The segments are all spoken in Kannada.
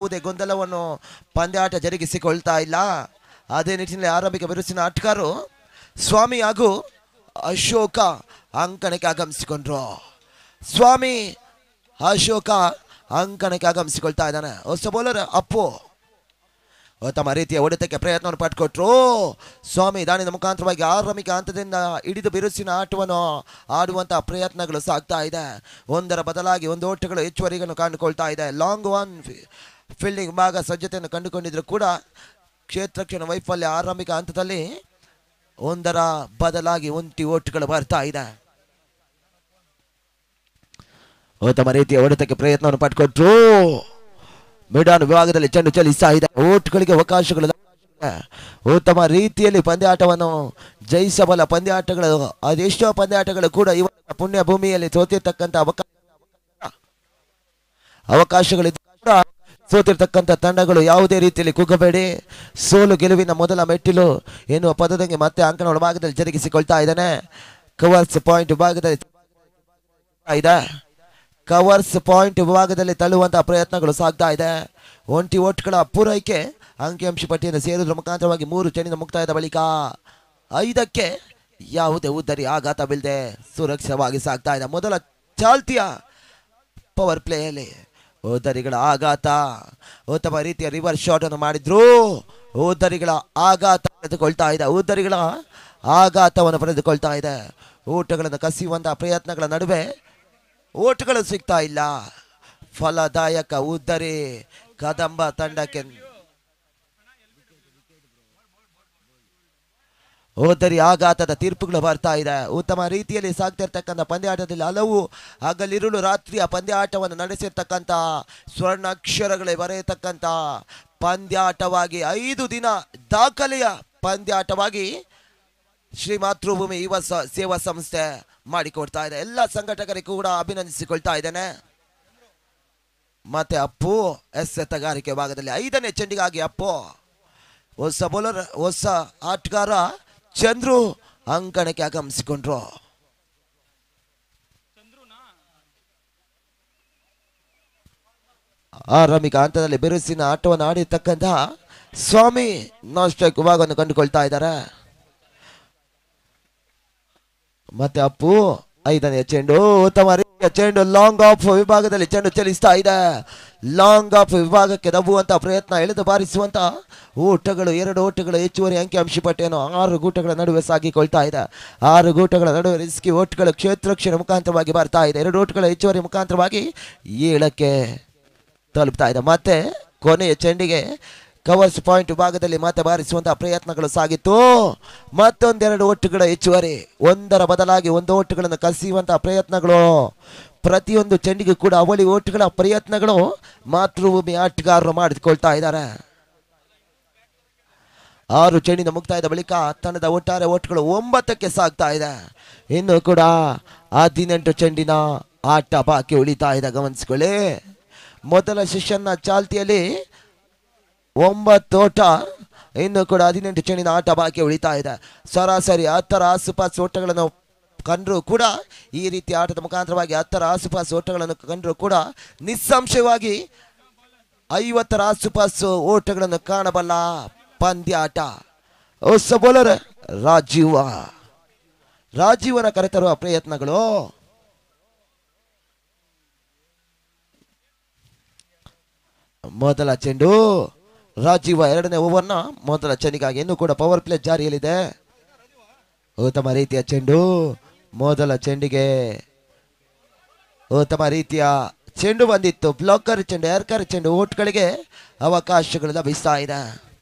ಯಾವುದೇ ಗೊಂದಲವನ್ನು ಪಂದ್ಯಾಟ ಜರುಗಿಸಿಕೊಳ್ತಾ ಇಲ್ಲ. ಅದೇ ನಿಟ್ಟಿನಲ್ಲಿ ಆರಂಭಿಕ ಬಿರುಸಿನ ಆಟಗಾರರು ಸ್ವಾಮಿ ಹಾಗೂ ಅಶೋಕ ಅಂಕಣಕ್ಕೆ ಆಗಮಿಸಿಕೊಂಡ್ರು. ಸ್ವಾಮಿ ಅಶೋಕ ಅಂಕಣಕ್ಕೆ ಆಗಮಿಸಿಕೊಳ್ತಾ ಇದ್ದಾನೆ. ಹೊಸ ಬೌಲರ್ ಅಪ್ಪು ತಮ್ಮ ರೀತಿಯ ಹೊಡೆತಕ್ಕೆ ಪ್ರಯತ್ನವನ್ನು ಪಟ್ಕೊಟ್ರು. ಸ್ವಾಮಿ ದಾಳಿನ ಮುಖಾಂತರವಾಗಿ ಆರಂಭಿಕ ಹಂತದಿಂದ ಹಿಡಿದು ಬಿರುಸಿನ ಆಟವನ್ನು ಆಡುವಂತಹ ಪ್ರಯತ್ನಗಳು ಸಾಗ್ತಾ ಇದೆ. ಒಂದರ ಬದಲಾಗಿ ಒಂದು ಓಟಗಳು ಹೆಚ್ಚುವರಿಗಳನ್ನು ಕಂಡುಕೊಳ್ತಾ ಇದೆ. ಲಾಂಗ್ ಒನ್ ಫೀಲ್ಡಿಂಗ್ ಭಾಗ ಸಜ್ಜತೆಯನ್ನು ಕಂಡುಕೊಂಡಿದ್ರು ಕೂಡ ಕ್ಷೇತ್ರಕ್ಷಣ ವೈಫಲ್ಯ. ಆರಂಭಿಕ ಹಂತದಲ್ಲಿ ಒಂದರ ಬದಲಾಗಿ ಒಂಟಿ ಓಟಗಳು ಬರ್ತಾ ಇದೆ. ತಮ್ಮ ರೀತಿಯ ಹೊಡೆತಕ್ಕೆ ಪ್ರಯತ್ನವನ್ನು ಪಟ್ಕೊಟ್ರು. ಮಿಡಾನ್ ವಿಭಾಗದಲ್ಲಿ ಚೆಂಡು ಚಲಿಸ್ತಾ ಇದೆ. ಓಟ್ಗಳಿಗೆ ಅವಕಾಶಗಳು ಉತ್ತಮ ರೀತಿಯಲ್ಲಿ ಪಂದ್ಯಾಟವನ್ನು ಜಯಿಸಬಲ್ಲ ಪಂದ್ಯಾಟಗಳು, ಅದೆಷ್ಟೋ ಪಂದ್ಯಾಟಗಳು ಕೂಡ ಇವರ ಪುಣ್ಯ ಭೂಮಿಯಲ್ಲಿ ಸೋತಿರ್ತಕ್ಕಂಥ ಅವಕಾಶಗಳಿದ್ದು ಕೂಡ ಸೋತಿರ್ತಕ್ಕಂಥ ತಂಡಗಳು ಯಾವುದೇ ರೀತಿಯಲ್ಲಿ ಕುಗ್ಗಬೇಡಿ. ಸೋಲು ಗೆಲುವಿನ ಮೊದಲ ಮೆಟ್ಟಿಲು ಎನ್ನುವ ಪದದಂಗೆ ಮತ್ತೆ ಅಂಕಣ ಒಳಭಾಗದಲ್ಲಿ ಜರುಗಿಸಿಕೊಳ್ತಾ ಇದ್ದಾನೆ. ಕವರ್ಸ್ ಪಾಯಿಂಟ್ ವಿಭಾಗದಲ್ಲಿ ಇದೆ. ಕವರ್ಸ್ ಪಾಯಿಂಟ್ ವಿಭಾಗದಲ್ಲಿ ತಳ್ಳುವಂತಹ ಪ್ರಯತ್ನಗಳು ಸಾಗ್ತಾ ಇದೆ. ಒಂಟಿ ಓಟ್ಗಳ ಪೂರೈಕೆ ಅಂಕಿಅಂಶ ಪಟ್ಟಿಯನ್ನು ಸೇರುವುದರ ಮುಖಾಂತರವಾಗಿ 3 ಚೆಂಡಿನ ಮುಕ್ತಾಯದ ಬಳಿಕ 5ಕ್ಕೆ ಯಾವುದೇ ಉದ್ದರಿ ಆಘಾತ ಬೀಳದೆ ಸುರಕ್ಷಿತವಾಗಿ ಸಾಗ್ತಾ ಇದೆ. ಮೊದಲ ಚಾಲ್ತಿಯ ಪವರ್ ಪ್ಲೇಯಲ್ಲಿ ಉದ್ದರಿಗಳ ಆಘಾತ, ಉತ್ತಮ ರೀತಿಯ ರಿವರ್ಸ್ ಶಾಟ್ ಅನ್ನು ಮಾಡಿದ್ರು. ಉದ್ದರಿಗಳ ಆಘಾತ ಪಡೆದುಕೊಳ್ತಾ ಇದೆ. ಉದ್ದರಿಗಳ ಆಘಾತವನ್ನು ಪಡೆದುಕೊಳ್ತಾ ಇದೆ. ಊಟಗಳನ್ನು ಕಸಿಯುವಂತಹ ಪ್ರಯತ್ನಗಳ ನಡುವೆ ಓಟುಗಳು ಸಿಗ್ತಾ ಇಲ್ಲ. ಫಲದಾಯಕ ಉದ್ದರಿ ಕದಂಬ ತಂಡಕ್ಕೆ. ಉದ್ದರಿ ಆಘಾತದ ತೀರ್ಪುಗಳು ಬರ್ತಾ ಇದೆ. ಉತ್ತಮ ರೀತಿಯಲ್ಲಿ ಸಾಗ್ತಿರ್ತಕ್ಕಂಥ ಪಂದ್ಯಾಟದಲ್ಲಿ ಹಲವು ಹಗಲಿರುಳು ರಾತ್ರಿಯ ಪಂದ್ಯಾಟವನ್ನು ನಡೆಸಿರ್ತಕ್ಕಂಥ ಸ್ವರ್ಣಾಕ್ಷರಗಳೇ ಬರೆಯತಕ್ಕಂಥ ಪಂದ್ಯಾಟವಾಗಿ 5 ದಿನ ದಾಖಲೆಯ ಪಂದ್ಯಾಟವಾಗಿ ಶ್ರೀ ಮಾತೃಭೂಮಿ ಯುವ ಸೇವಾ ಸಂಸ್ಥೆ ಮಾಡಿಕೊಡ್ತಾ ಇದೆ. ಎಲ್ಲ ಸಂಘಟಕರಿಗೂ ಕೂಡ ಅಭಿನಂದಿಸಿಕೊಳ್ತಾ ಇದ್ದೇನೆ. ಮತ್ತೆ ಅಪ್ಪು ಎಸೆತಗಾರಿಕೆ ಭಾಗದಲ್ಲಿ 5ನೇ ಚೆಂಡಿಗಾಗಿ ಅಪ್ಪು. ಹೊಸ ಬೌಲರ್, ಹೊಸ ಆಟಗಾರ ಚಂದ್ರು ಅಂಕಣಕ್ಕೆ ಆಗಮಿಸಿಕೊಂಡ್ರು. ಆರಂಭಿಕ ಹಂತದಲ್ಲಿ ಬಿರುಸಿನ ಆಟವನ್ನು ಆಡಿರ್ತಕ್ಕಂತಹ ಸ್ವಾಮಿ ನಾನ್ ಸ್ಟ್ರೈಕ್ ವಿಭಾಗವನ್ನು ಕಂಡುಕೊಳ್ತಾ ಇದ್ದಾರೆ. ಮತ್ತೆ ಅಪ್ಪು 5ನೇ ಚೆಂಡು. ಉತ್ತಮ ರೀತಿಯ ಚೆಂಡು ಲಾಂಗ್ ಆಫ್ ವಿಭಾಗದಲ್ಲಿ ಚೆಂಡು ಚಲಿಸ್ತಾ ಇದೆ. ಲಾಂಗ್ ಆಫ್ ವಿಭಾಗಕ್ಕೆ ದಬ್ಬುವಂತಹ ಪ್ರಯತ್ನ, ಎಳೆದು ಬಾರಿಸುವಂತ ಓಟಗಳು, 2 ಓಟಗಳು ಹೆಚ್ಚುವರಿ ಅಂಕಿಅಂಶ ಪಟ್ಟಿಯನ್ನು 6 ಗೂಟಗಳ ನಡುವೆ ಸಾಗಿಕೊಳ್ತಾ ಇದೆ. 6 ಗೂಟಗಳ ನಡುವೆ ರಿಸ್ಕಿ ಓಟ್ಗಳು ಕ್ಷೇತ್ರಕ್ಷಣ ಮುಖಾಂತರವಾಗಿ ಬರ್ತಾ ಇದೆ. 2 ಓಟ್ಗಳ ಹೆಚ್ಚುವರಿ ಮುಖಾಂತರವಾಗಿ 7ಕ್ಕೆ ತಲುಪ್ತಾ ಇದೆ. ಮತ್ತೆ ಕೊನೆಯ ಚೆಂಡಿಗೆ ಕವರ್ಸ್ ಪಾಯಿಂಟ್ ವಿಭಾಗದಲ್ಲಿ ಮತ್ತೆ ಬಾರಿಸುವಂತಹ ಪ್ರಯತ್ನಗಳು ಸಾಗಿತ್ತು. ಮತ್ತೊಂದೆರಡು ಓಟುಗಳ ಹೆಚ್ಚುವರಿ, ಒಂದರ ಬದಲಾಗಿ ಒಂದು ಓಟುಗಳನ್ನು ಕಸಿಯುವಂತಹ ಪ್ರಯತ್ನಗಳು. ಪ್ರತಿಯೊಂದು ಚೆಂಡಿಗೂ ಕೂಡ ಅವಳಿ ಓಟುಗಳ ಪ್ರಯತ್ನಗಳು ಮಾತೃಭೂಮಿ ಆಟಗಾರರು ಮಾಡಿಕೊಳ್ತಾ ಇದ್ದಾರೆ. 6 ಚೆಂಡಿನ ಮುಕ್ತಾಯದ ಬಳಿಕ ತಂಡದ ಒಟ್ಟಾರೆ ಓಟುಗಳು 9ಕ್ಕೆ ಸಾಗ್ತಾ ಇದೆ. ಇನ್ನು ಕೂಡ 18 ಚೆಂಡಿನ ಆಟ ಬಾಕಿ ಉಳಿತಾ ಇದೆ. ಗಮನಿಸಿಕೊಳ್ಳಿ, ಮೊದಲ ಸೆಷನ್ನ ಚಾಲ್ತಿಯಲ್ಲಿ 9 ಓಟ, ಇನ್ನು ಕೂಡ 18 ಚೆಂಡಿನ ಆಟ ಬಾಕಿ ಉಳಿತಾ ಇದೆ. ಸರಾಸರಿ 10ರ ಆಸುಪಾಸು ಓಟಗಳನ್ನು ಕಂಡ್ರು ಕೂಡ, ಈ ರೀತಿ ಆಟದ ಮುಖಾಂತರವಾಗಿ 10ರ ಆಸುಪಾಸು ಓಟಗಳನ್ನು ಕಂಡ್ರು ಕೂಡ ನಿಸ್ಸಂಶಯವಾಗಿ 50ರ ಆಸುಪಾಸು ಓಟಗಳನ್ನು ಕಾಣಬಲ್ಲ ಪಂದ್ಯಾಟ. ಹೊಸ ಬೌಲರ್ ರಾಜೀವನ ಕರೆತರುವ ಪ್ರಯತ್ನಗಳು. ಮೊದಲ ಚೆಂಡು ರಾಜೀವ 2ನೇ ಓವರ್ನ ಮೊದಲ ಚೆಂಡಿಗಾಗಿ ಇನ್ನೂ ಕೂಡ ಪವರ್ ಪ್ಲೇ ಜಾರಿಯಲ್ಲಿದೆ. ಉತ್ತಮ ರೀತಿಯ ಚೆಂಡು, ಮೊದಲ ಚೆಂಡಿಗೆ ಉತ್ತಮ ರೀತಿಯ ಚೆಂಡು ಬಂದಿತ್ತು. ಬ್ಲಾಕರ್ ಚೆಂಡು, ಏರ್ಕರ್ ಚೆಂಡು, ಓಟ್ಗಳಿಗೆ ಅವಕಾಶಗಳು ಲಭಿಸ್ತಾ ಇದೆ.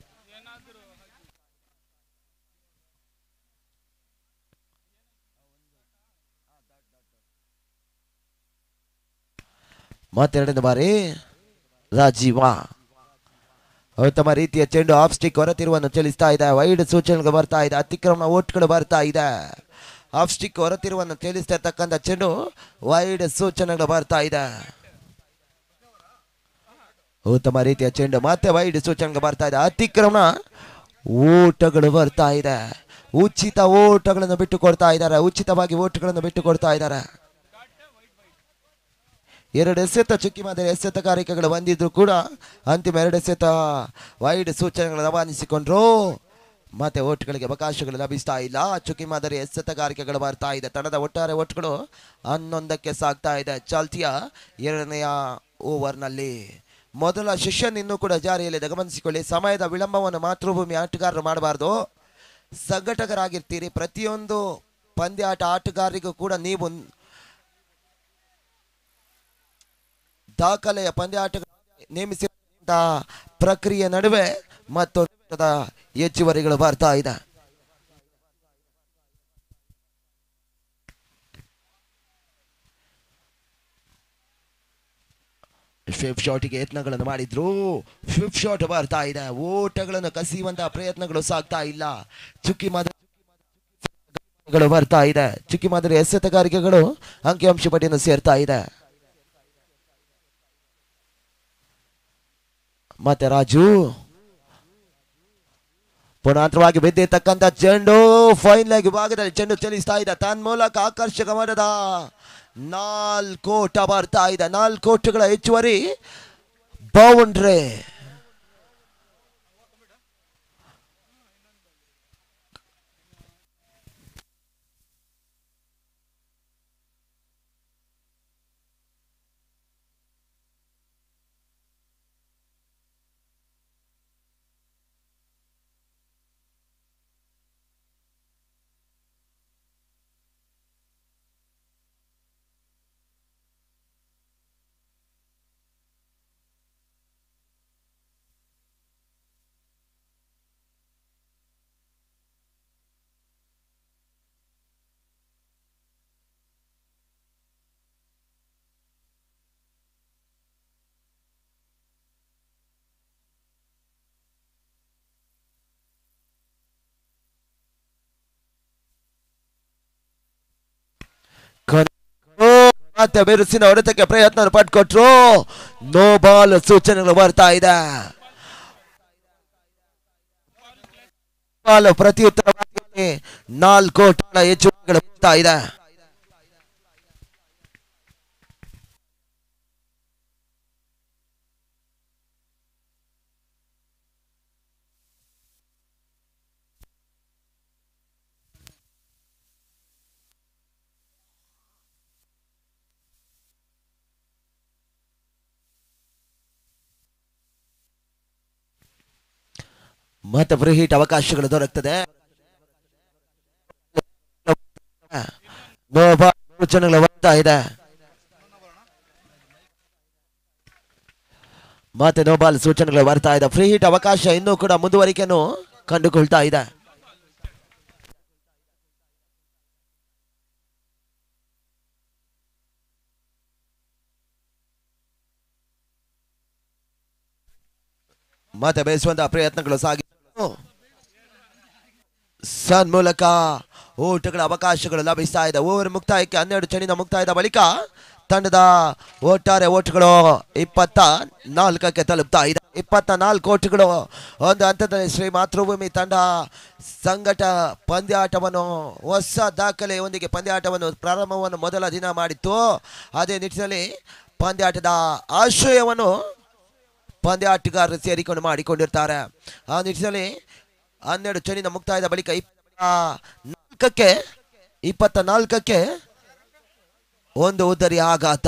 ಮತ್ತೆರಡನೇ ಬಾರಿ ರಾಜೀವ ಉತ್ತಮ ರೀತಿಯ ಚೆಂಡು ಆಫ್ ಸ್ಟಿಕ್ ಹೊರತಿರುವನ್ನು ಚಲಿಸ್ತಾ ಇದೆ. ವೈಡ್ ಸೂಚನೆಗಳು ಬರ್ತಾ ಇದೆ. ಅತಿಕ್ರಮಣ ಓಟ್ಗಳು ಬರ್ತಾ ಇದೆ. ಆಫ್ ಸ್ಟಿಕ್ ಹೊರತಿರುವನ್ನು ಚಲಿಸ್ತಾ ಇರ್ತಕ್ಕಂಥ ಚೆಂಡು ವೈಡ್ ಸೂಚನೆಗಳು ಬರ್ತಾ ಇದೆ. ಉತ್ತಮ ರೀತಿಯ ಚೆಂಡು, ಮತ್ತೆ ವೈಡ್ ಸೂಚನೆಗಳು ಬರ್ತಾ ಇದೆ. ಅತಿಕ್ರಮಣ ಓಟಗಳು ಬರ್ತಾ ಇದೆ. ಉಚಿತ ಓಟಗಳನ್ನು ಬಿಟ್ಟು ಕೊಡ್ತಾ ಇದ್ದಾರೆ. ಉಚಿತವಾಗಿ ಓಟಗಳನ್ನು ಬಿಟ್ಟು ಕೊಡ್ತಾ ಇದ್ದಾರೆ. ಎರಡು ಎಸೆತ ಚುಕ್ಕಿ ಮಾದರಿ ಎಸೆತಗಾರಿಕೆಗಳು ಬಂದಿದ್ರು ಕೂಡ ಅಂತಿಮ ಎರಡು ಎಸೆತ ವೈಡ್ ಸೂಚನೆಗಳು ರವಾನಿಸಿಕೊಂಡ್ರು. ಮತ್ತೆ ಓಟ್ಗಳಿಗೆ ಅವಕಾಶಗಳು ಲಭಿಸ್ತಾ ಇಲ್ಲ. ಚುಕ್ಕಿ ಮಾದರಿ ಎಸೆತಗಾರಿಕೆಗಳು ಬರ್ತಾ ಇದೆ. ತಂಡದ ಒಟ್ಟಾರೆ ಓಟ್ಗಳು 11ಕ್ಕೆ ಸಾಗ್ತಾ ಇದೆ. ಚಾಲ್ತಿಯ ಎರಡನೆಯ ಓವರ್ನಲ್ಲಿ ಮೊದಲ ಸೆಷನ್ ಇನ್ನೂ ಕೂಡ ಜಾರಿಯಲ್ಲಿದೆ. ಗಮನಿಸಿಕೊಳ್ಳಿ, ಸಮಯದ ವಿಳಂಬವನ್ನು ಮಾತೃಭೂಮಿ ಆಟಗಾರರು ಮಾಡಬಾರ್ದು. ಸಂಘಟಕರಾಗಿರ್ತೀರಿ. ಪ್ರತಿಯೊಂದು ಪಂದ್ಯಾಟ ಆಟಗಾರರಿಗೂ ಕೂಡ ನೀವು ದಾಖಲೆಯ ಪಂದ್ಯಾಟ ನೇಮಿಸಿದ ಪ್ರಕ್ರಿಯೆ ನಡುವೆ ಮತ್ತು ಹೆಚ್ಚುವರಿಗಳು ಬರ್ತಾ ಇದೆ. ಫಿಫ್ತ್ ಶಾಟ್ಗೆ ಯತ್ನಗಳನ್ನು ಮಾಡಿದ್ರು. ಫಿಫ್ತ್ ಶಾಟ್ ಬರ್ತಾ ಇದೆ. ಓಟಗಳನ್ನು ಕಸಿಯುವಂತಹ ಪ್ರಯತ್ನಗಳು ಸಾಗ್ತಾ ಇಲ್ಲ. ಚುಕ್ಕಿ ಮಾದರಿ ಬರ್ತಾ ಇದೆ. ಚುಕ್ಕಿ ಮಾದರಿ ಎಸೆತಗಾರಿಕೆಗಳು ಅಂಕಿಅಂಶ ಪಟ್ಟಿಯನ್ನು ಸೇರ್ತಾ ಇದೆ. ಮತ್ತೆ ರಾಜು ಪುನಾಂತರವಾಗಿ ಬಿದ್ದಿರ್ತಕ್ಕಂಥ ಚೆಂಡು ಫೈನಲ್ ಭಾಗದಲ್ಲಿ ಚೆಂಡು ಚಲಿಸ್ತಾ ಇದೆ. ತನ್ನ ಮೂಲಕ ಆಕರ್ಷಕ ಮಟ್ಟದ 4 ಓಟ ಬರ್ತಾ ಇದೆ. 4 ಓಟಗಳ ಹೆಚ್ಚುವರಿ ಬೌಂಡ್ರಿ. ಮತ್ತೆ ಬಿರುಸಿನ ಹೊಡೆತಕ್ಕೆ ಪ್ರಯತ್ನ ಪಟ್ಕೊಟ್ರು. ನೋ ಬಾಲ್ ಸೂಚನೆಗಳು ಬರ್ತಾ ಇದೆ. ಬಾಲ್ ಪ್ರತ್ಯುತ್ತರವಾಗಿ 4 ಓಟಗಳ ಹೆಚ್ಚುವರಿಗಳು ಬರ್ತಾ ಇದೆ. ಮತ್ತೆ ಫ್ರೀ ಹಿಟ್ ಅವಕಾಶಗಳು ದೊರಕ್ತದೆ. ಸೂಚನೆಗಳು ಬರ್ತಾ ಇದೆ. ಮತ್ತೆ ನೋಬಾಲ್ ಸೂಚನೆಗಳು ಬರ್ತಾ ಇದೆ. ಫ್ರೀ ಹಿಟ್ ಅವಕಾಶ ಇನ್ನೂ ಕೂಡ ಮುಂದುವರಿಕೆಯನ್ನು ಕಂಡುಕೊಳ್ತಾ ಇದೆ. ಮತ್ತೆ ಬೇಯಿಸುವಂತಹ ಪ್ರಯತ್ನಗಳು ಸಾಗಿ ಸನ್ ಮೂಲಕ ಓಟಗಳ ಅವಕಾಶಗಳು ಲಭಿಸ್ತಾ ಇದೆ. ಓವರ್ ಮುಕ್ತಾಯಕ್ಕೆ 12 ಚಣಿನ ಮುಕ್ತಾಯದ ಬಳಿಕ ತಂಡದ ಒಟ್ಟಾರೆ ಓಟಗಳು 24ಕ್ಕೆ ತಲುಪ್ತಾ ಇದೆ. 24 ಓಟಗಳು ಒಂದು ಹಂತದಲ್ಲಿ ಶ್ರೀ ಮಾತೃಭೂಮಿ ತಂಡ ಸಂಘಟ ಪಂದ್ಯಾಟವನ್ನು ಹೊಸ ದಾಖಲೆಯೊಂದಿಗೆ ಪಂದ್ಯಾಟವನ್ನು ಪ್ರಾರಂಭವನ್ನು ಮೊದಲ ದಿನ ಮಾಡಿತ್ತು. ಅದೇ ನಿಟ್ಟಿನಲ್ಲಿ ಪಂದ್ಯಾಟದ ಆಶ್ರಯವನ್ನು ಪಂದ್ಯಾಟಗಾರರು ಸೇರಿಕೊಂಡು ಮಾಡಿಕೊಂಡಿರ್ತಾರೆ. ಆ ನಿಟ್ಟಿನಲ್ಲಿ 12 ಚಣಿನ ಮುಕ್ತಾಯದ ಬಳಿಕ 24ಕ್ಕೆ ಒಂದು ಉದ್ದರಿ ಆಘಾತ.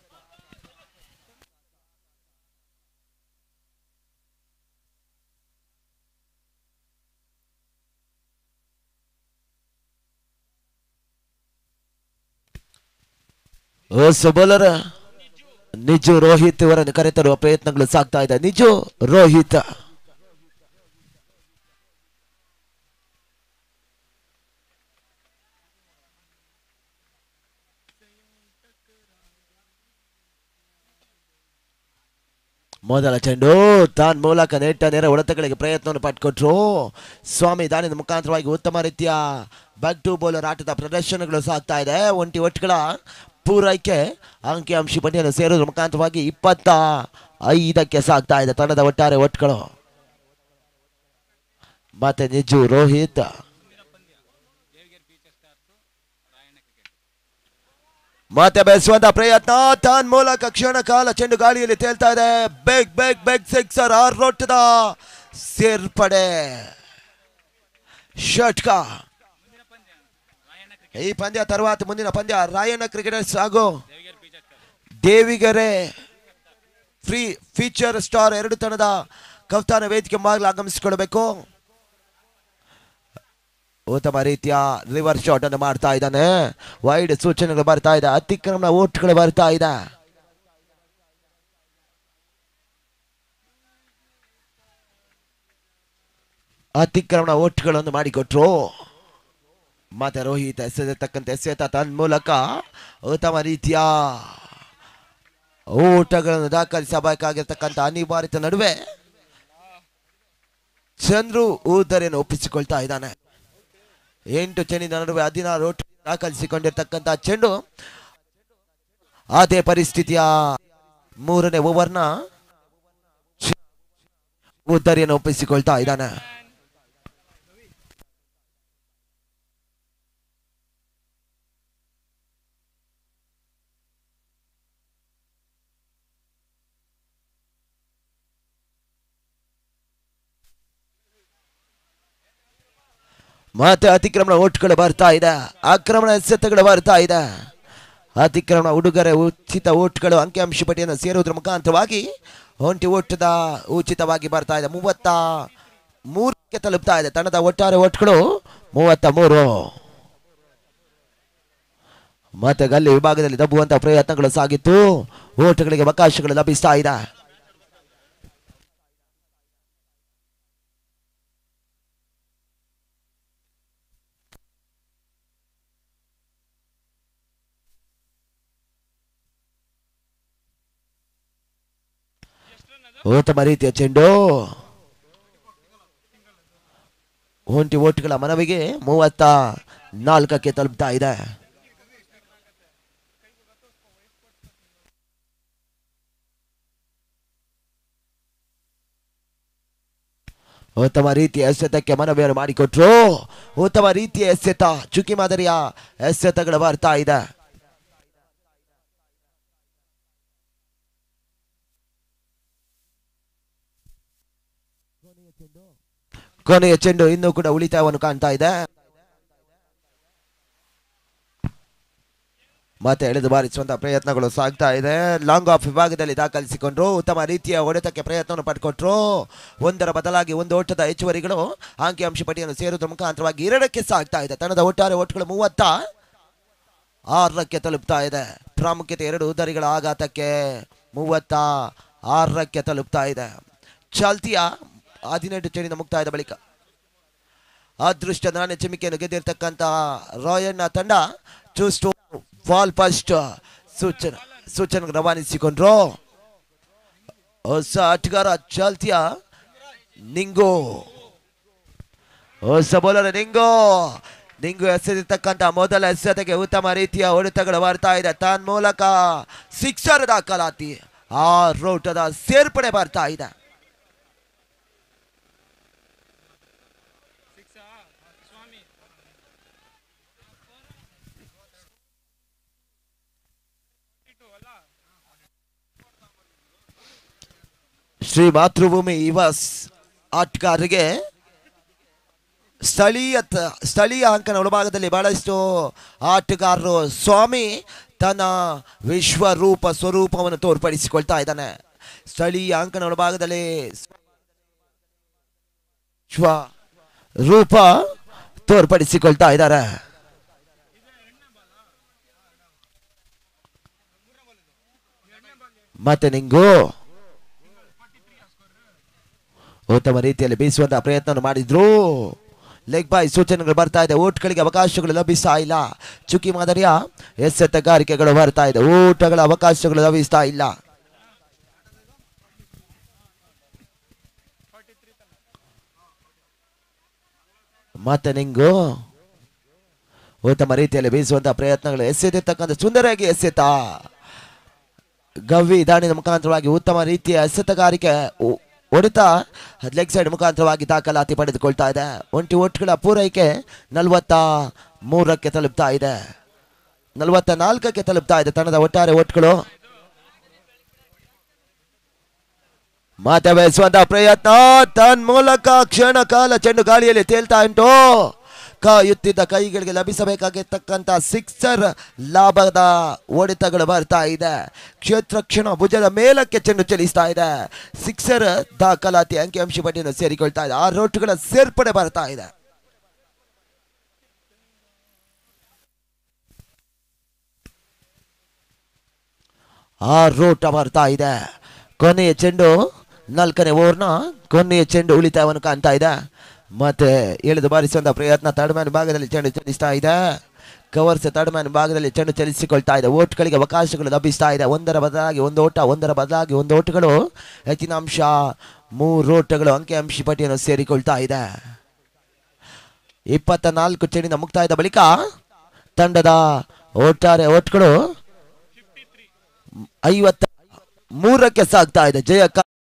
ಹೊಸ ಬೌಲರ್ ನಿಜು ರೋಹಿತ್ ಇವರನ್ನು ಕರೆತರುವ ಪ್ರಯತ್ನಗಳು ಸಾಗ್ತಾ ಇದೆ. ನಿಜು ರೋಹಿತ್ ಮೊದಲ ಚೆಂಡು ತಾನ್ ಮೂಲಕ ನೇರ ಹೊಡೆತಗಳಿಗೆ ಪ್ರಯತ್ನವನ್ನು ಪಟ್ಕೊಟ್ರು. ಸ್ವಾಮಿ ದಾನಿನ ಮುಖಾಂತರವಾಗಿ ಉತ್ತಮ ರೀತಿಯ ಬ್ಯಾಕ್ ಟು ಬೌಲರ್ ಆಟದ ಪ್ರದರ್ಶನಗಳು ಸಾಗ್ತಾ ಇದೆ. ಒಂಟಿ ಒಟ್ಟುಗಳ ಪೂರೈಕೆ ಅಂಕಿಅಂಶ ಪಟ್ಟಿಯನ್ನು ಸೇರೋದ್ರ ಮುಖಾಂತರವಾಗಿ 25ಕ್ಕೆ ಸಾಗ್ತಾ ಇದೆ ತಂಡದ ಒಟ್ಟಾರೆ ಒಟ್ಟುಗಳು. ಮತ್ತೆ ನಿಜು ರೋಹಿತ್ ಮತ್ತೆ ಬೆಳೆಸುವಂತ ಪ್ರಯತ್ನ ತನ್ ಮೂಲಕ ಕ್ಷಣ ಕಾಲ ಚೆಂಡು ಗಾಳಿಯಲ್ಲಿ ತೇಲ್ತಾ ಇದೆ. ಬೆಗ್ ಬೆಗ್ ಬೆಗ್ ಸಿಕ್ಸರ್ ಆರೋಟದ ಸೇರ್ಪಡೆ ಷಟ್ಕ. ಈ ಪಂದ್ಯ తర్వాత ಮುಂದಿನ ಪಂದ್ಯ ರಾಯಣ್ಣ ಕ್ರಿಕೆಟರ್ಸ್ ಹಾಗೂ ದೇವಿಗೆರೆ ಫ್ರೀ ಫೀಚರ್ ಸ್ಟಾರ್ ಎರಡು ತಂಡದ ಕಫ್ತಾನ ವೇದಿಕೆ ಮಾಗಲು ಆಗಮಿಸಿಕೊಳ್ಳಬೇಕು. ಉತ್ತಮ ರೀತಿಯ ರಿವರ್ಸ್ ಶಾಟ್ ಅನ್ನು ಮಾಡ್ತಾ ಇದ್ದಾನೆ. ವೈಡ್ ಸೂಚನೆಗಳು ಬರ್ತಾ ಇದೆ, ಅತಿಕ್ರಮಣ ಓಟ್ಗಳು ಬರ್ತಾ ಇದೆ. ಅತಿಕ್ರಮಣ ಓಟ್ಗಳನ್ನು ಮಾಡಿಕೊಟ್ರು. ಮತ್ತೆ ರೋಹಿತ್ ಎಸೆದತಕ್ಕಂಥ ಎಸೆತ ತನ್ನ ಮೂಲಕ ಉತ್ತಮ ರೀತಿಯ ಓಟಗಳನ್ನು ದಾಖಲಿಸಬೇಕಾಗಿರ್ತಕ್ಕಂಥ ಅನಿವಾರ್ಯತೆ ನಡುವೆ ಚಂದ್ರು ಊದರಿಯನ್ನು ಒಪ್ಪಿಸಿಕೊಳ್ತಾ ಇದ್ದಾನೆ. 8 ಚೆಂಡಿನ ನಡುವೆ 16 ಓಟ ದಾಖಲಿಸಿಕೊಂಡಿರ್ತಕ್ಕಂಥ ಚೆಂಡು. ಅದೇ ಪರಿಸ್ಥಿತಿಯ 3ನೇ ಓವರ್ನ ಊದರಿಯನ್ನು ಒಪ್ಪಿಸಿಕೊಳ್ತಾ ಇದ್ದಾನೆ. ಮತ್ತೆ ಅತಿಕ್ರಮಣ ಓಟ್ಗಳು ಬರ್ತಾ ಇದೆ, ಆಕ್ರಮಣ ಎಸೆತಗಳು ಬರ್ತಾ ಇದೆ. ಅತಿಕ್ರಮಣ ಹುಡುಗರ ಉಚಿತ ಓಟ್ಗಳು ಅಂಕಿಅಂಶ ಪಟ್ಟಿಯನ್ನು ಸೇರುವುದರ ಮುಖಾಂತರವಾಗಿ ಒಂಟಿ ಓಟದ ಉಚಿತವಾಗಿ ಬರ್ತಾ ಇದೆ. 33ಕ್ಕೆ ತಲುಪ್ತಾ ಇದೆ. ತಂಡದ ಒಟ್ಟಾರೆ ಓಟ್ಗಳು 33. ಮತ್ತೆ ಗಲ್ಲಿ ವಿಭಾಗದಲ್ಲಿ ದಬ್ಬುವಂತಹ ಪ್ರಯತ್ನಗಳು ಸಾಗಿತ್ತು. ಓಟಗಳಿಗೆ ಅವಕಾಶಗಳು ಲಭಿಸ್ತಾ ಇದೆ. ಉತ್ತಮ ರೀತಿಯ ಚೆಂಡು ಒಂಟಿ ಓಟ್ಗಳ ಮನವಿಗೆ 34ಕ್ಕೆ ತಲುಪ್ತಾ ಇದೆ. ಉತ್ತಮ ರೀತಿಯ ಎಸೆತಕ್ಕೆ ಮನವಿಯನ್ನು ಮಾಡಿಕೊಟ್ರು. ಉತ್ತಮ ರೀತಿಯ ಎಸೆತ, ಚುಕ್ಕಿ ಮಾದರಿಯ ಎಸೆತಗಳು ಬರ್ತಾ ಇದೆ. ಕೊನೆಯ ಚೆಂಡು ಇನ್ನೂ ಕೂಡ ಉಳಿತಾಯವನ್ನು ಕಾಣ್ತಾ ಇದೆ. ಮತ್ತೆ ಎಳೆದು ಬಾರಿಸುವಂತಹ ಪ್ರಯತ್ನಗಳು ಸಾಗ್ತಾ ಇದೆ. ಲಾಂಗ್ ಆಫ್ ವಿಭಾಗದಲ್ಲಿ ದಾಖಲಿಸಿಕೊಂಡ್ರು. ಉತ್ತಮ ರೀತಿಯ ಹೊಡೆತಕ್ಕೆ ಪ್ರಯತ್ನವನ್ನು ಪಡ್ಕೊಟ್ರು. ಒಂದರ ಬದಲಾಗಿ ಒಂದು ಓಟದ ಹೆಚ್ಚುವರಿಗಳು ಅಂಕಿಅಂಶ ಪಟ್ಟಿಯನ್ನು ಸೇರುವುದರ ಮುಖಾಂತರವಾಗಿ 2ಕ್ಕೆ ಸಾಗ್ತಾ ಇದೆ. ತಂಡದ ಒಟ್ಟಾರೆ ಓಟ್ಗಳು 36ಕ್ಕೆ ತಲುಪ್ತಾ ಇದೆ. ಪ್ರಾಮುಖ್ಯತೆ 2 ಉದರಿಗಳ ಆಘಾತಕ್ಕೆ 36ಕ್ಕೆ ತಲುಪ್ತಾ ಇದೆ. ಚಾಲ್ತಿಯ 18 ಚೆಂಡಿನ ಮುಕ್ತಾಯದ ಬಳಿಕ ಅದೃಷ್ಟ ನಾಣ್ಯ ಚಿಮಿಕೆಯನ್ನು ಗೆದ್ದಿರ್ತಕ್ಕಂಥ ರಾಯಣ್ಣ ತಂಡ ಚೂಸ್ ಟು ಬಾಲ್ ಫಸ್ಟ್ ಸೂಚನೆ ರವಾನಿಸಿಕೊಂಡ್ರು. ಹೊಸ ಆಟಗಾರ ಚಾಲ್ತಿಯ ನಿಂಗು, ಹೊಸ ಬೌಲರ್ ನಿಂಗು ಎಸೆದಿರ್ತಕ್ಕಂಥ ಮೊದಲ ಎಸೆತಕ್ಕೆ ಉತ್ತಮ ರೀತಿಯ ಹೊಡೆತಗಳು ಬರ್ತಾ ಇದೆ. ತನ್ನ ಮೂಲಕ ಸಿಕ್ಸರ್ ದಾಖಲಾತಿ, ಆ ರೋಟದ ಸೇರ್ಪಡೆ ಬರ್ತಾ ಇದೆ. ಶ್ರೀ ಮಾತೃಭೂಮಿ ಯುವ ಆಟಗಾರರಿಗೆ ಸ್ಥಳೀಯ ಅಂಕಣ ಒಳಭಾಗದಲ್ಲಿ ಬಹಳಷ್ಟು ಆಟಗಾರರು ಸ್ವಾಮಿ ತನ್ನ ವಿಶ್ವರೂಪ ಸ್ವರೂಪವನ್ನು ತೋರ್ಪಡಿಸಿಕೊಳ್ತಾ ಇದ್ದಾನೆ. ಸ್ಥಳೀಯ ಅಂಕಣ ಒಳಭಾಗದಲ್ಲಿ ರೂಪ ತೋರ್ಪಡಿಸಿಕೊಳ್ತಾ ಇದ್ದಾರೆ. ಮತ್ತೆ ನಿಂಗು ಉತ್ತಮ ರೀತಿಯಲ್ಲಿ ಬೀಸುವಂತಹ ಪ್ರಯತ್ನ ಮಾಡಿದ್ರು. ಲೆಗ್ ಬಾಯ್ ಸೂಚನೆಗಳು ಬರ್ತಾ ಇದೆ. ಓಟ್ಗಳಿಗೆ ಅವಕಾಶಗಳು ಲಭಿಸ್ತಾ ಇಲ್ಲ. ಚುಕ್ಕಿ ಮಾದರಿಯ ಎಸೆತಗಾರಿಕೆಗಳು ಬರ್ತಾ ಇದೆ. ಓಟಗಳ ಅವಕಾಶಗಳು ಲಭಿಸ್ತಾ ಇಲ್ಲ. ಮತ್ತೆ ನಿಂಗು ಉತ್ತಮ ರೀತಿಯಲ್ಲಿ ಬೀಸುವಂತಹ ಪ್ರಯತ್ನಗಳು, ಎಸೆದಿರ್ತಕ್ಕಂಥ ಸುಂದರವಾಗಿ ಎಸೆತ ಗವ್ವಿ ದಾಣಿನ ಮುಖಾಂತರವಾಗಿ ಉತ್ತಮ ರೀತಿಯ ಎಸೆತಗಾರಿಕೆ ಹೊಡೆತ ಲೆಗ್ ಸೈಡ್ ಮುಖಾಂತರವಾಗಿ ದಾಖಲಾತಿ ಪಡೆದುಕೊಳ್ತಾ ಇದೆ. ಒಂಟಿ ಓಟ್ಗಳ ಪೂರೈಕೆ 43ಕ್ಕೆ ತಲುಪ್ತಾ ಇದೆ. 44ಕ್ಕೆ ತಲುಪ್ತಾ ಇದೆ ತಂಡದ ಒಟ್ಟಾರೆ ಓಟ್ಗಳು. ಮತ್ತೆ ಬಯಸುವಂತ ಪ್ರಯತ್ನ ತನ್ನ ಮೂಲಕ ಕ್ಷಣ ಕಾಲ ಚೆಂಡು ಗಾಳಿಯಲ್ಲಿ ತೇಲ್ತಾ ಉಂಟು. ಕಾಯುತ್ತಿದ್ದ ಕೈಗಳಿಗೆ ಲಭಿಸಬೇಕಾಗಿರ್ತಕ್ಕಂಥ ಸಿಕ್ಸರ್ ಲಾಭದ ಹೊಡೆತಗಳು ಬರ್ತಾ ಇದೆ. ಕ್ಷೇತ್ರ ಕ್ಷಣ ಭುಜದ ಮೇಲಕ್ಕೆ ಚೆಂಡು ಚಲಿಸ್ತಾ ಇದೆ. ಸಿಕ್ಸರ್ ದಾಖಲಾತಿ ಅಂಕಿಅಂಶ ಪಟ್ಟಿಯನ್ನು ಸೇರಿಕೊಳ್ತಾ ಇದೆ. 6 ರೋಟ್ಗಳ ಸೇರ್ಪಡೆ ಬರ್ತಾ ಇದೆ. ರೋಟ ಬರ್ತಾ ಇದೆ. ಕೊನೆಯ ಚೆಂಡು 4ನೇ ಓವರ್ನ ಕೊನೆಯ ಚೆಂಡು ಉಳಿತಾಯವನ್ನು ಕಾಣ್ತಾ ಇದೆ. ಮತ್ತೆ ಎಳೆದು ಬಾರಿಸುವಂತ ಪ್ರಯತ್ನ ತರ್ಡ್ ಭಾಗದಲ್ಲಿ ಚೆಂಡು ಚಲಿಸ್ತಾ ಇದೆ. ಕವರ್ಸ್ ತರ್ಡ್ ಭಾಗದಲ್ಲಿ ಚೆಂಡು ಚಲಿಸಿಕೊಳ್ತಾ ಇದೆ. ಓಟ್ಗಳಿಗೆ ಅವಕಾಶಗಳು ಲಭಿಸ್ತಾ ಇದೆ. ಒಂದರ ಬದಲಾಗಿ ಒಂದು ಓಟ, ಒಂದರ ಬದಲಾಗಿ ಒಂದು ಓಟಗಳು. ಹೆಚ್ಚಿನ ಅಂಶ 3 ಓಟಗಳು ಅಂಕಿಅಂಶ ಪಟ್ಟಿಯನ್ನು ಸೇರಿಕೊಳ್ತಾ ಇದೆ. 24 ಚೆಂಡಿನ ಮುಕ್ತಾಯದ ಬಳಿಕ ತಂಡದ ಒಟ್ಟಾರೆ ಓಟ್ಗಳು 53ಕ್ಕೆ ಸಾಗ್ತಾ ಇದೆ. ಜಯ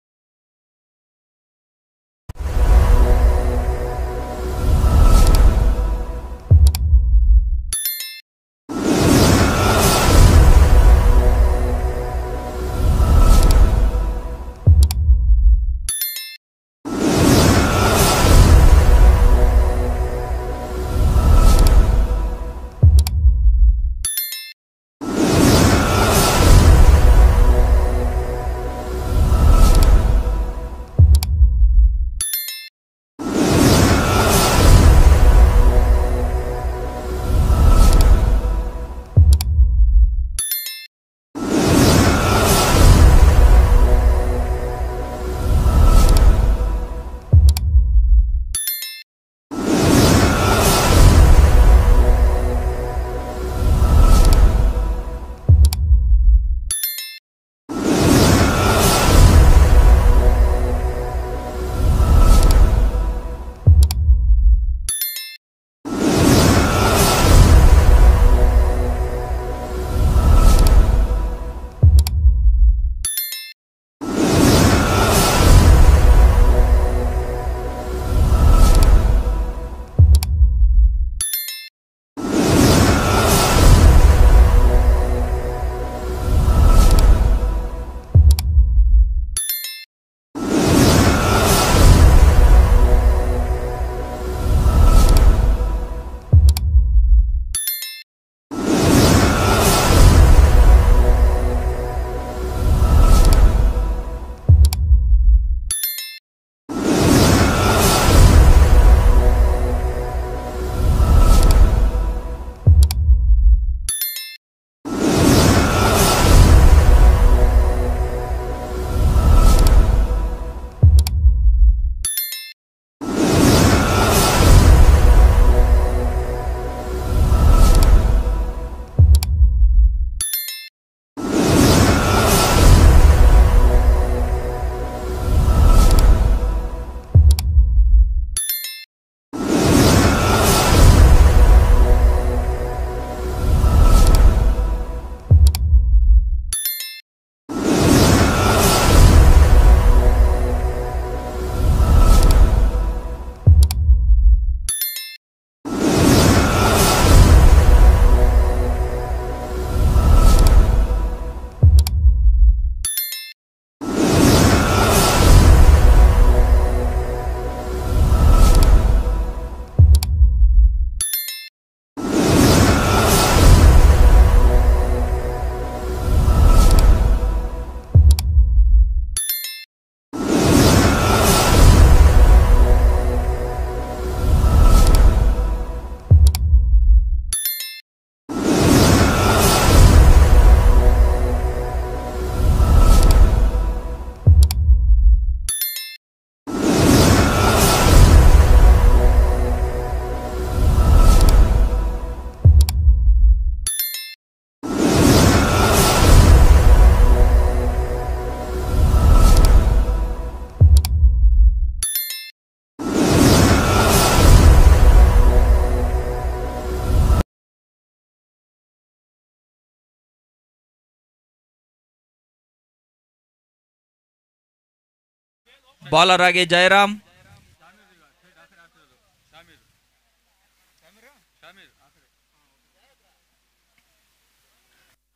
बॉलर आगे जयराम,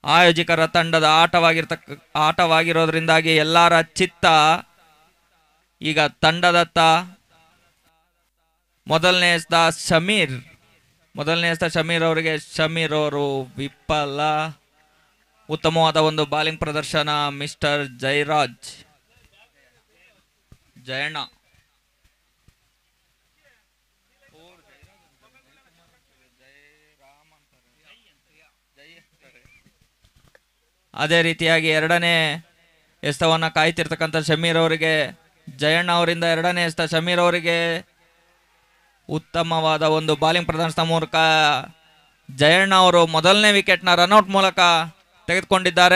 ಆಯೋಜಕರ ತಂಡದ ಆಟವಾಗಿರೋದ್ರಿಂದಾಗಿ ಎಲ್ಲರ ಚಿತ್ತ ಈಗ ತಂಡದತ್ತ. ಮೊದಲನೇ ಶಮೀರ್ ಅವರಿಗೆ ಶಮೀರ್ ಅವರು ವಿಫಲ. ಉತ್ತಮವಾದ ಒಂದು ಬಾಲಿಂಗ್ ಪ್ರದರ್ಶನ ಮಿಸ್ಟರ್ ಜಯಣ್ಣ. ಅದೇ ರೀತಿಯಾಗಿ ಎರಡನೇ ಎಸ್ತವನ್ನ ಕಾಯ್ತಿರ್ತಕ್ಕಂಥ ಶಮೀರ್ ಅವರಿಗೆ ಜಯಣ್ಣ ಅವರಿಂದ ಎರಡನೇ ಎಸ್ತ ಶಮೀರ್ ಅವರಿಗೆ ಉತ್ತಮವಾದ ಒಂದು ಬಾಲಿಂಗ್ ಪ್ರದರ್ಶನದ ಮೂಲಕ ಜಯಣ್ಣ ಅವರು ಮೊದಲನೇ ವಿಕೆಟ್ನ ರನ್ಔಟ್ ಮೂಲಕ ತೆಗೆದುಕೊಂಡಿದ್ದಾರೆ.